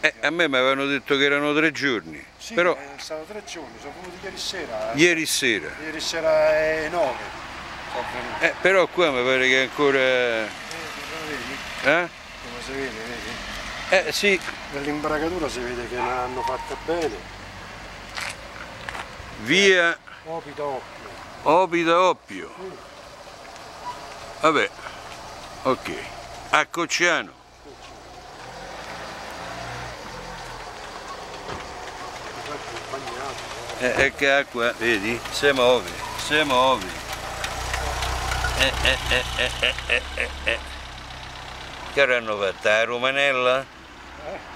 A me mi avevano detto che erano 3 giorni. Sì, Però è stato 3 giorni, sono venuti ieri sera. ieri sera. Ieri sera è 9. Sono venuti. Però qua mi pare che ancora... Lo vedi? Come si vede, vedi? Sì. Nell'imbragatura si vede che l'hanno fatta bene. Via Opita Oppio. Opita Oppio. Vabbè, ok. A Cocciano. Che acqua, vedi? Si muove, si muove. Che hanno fatto? La Romanella?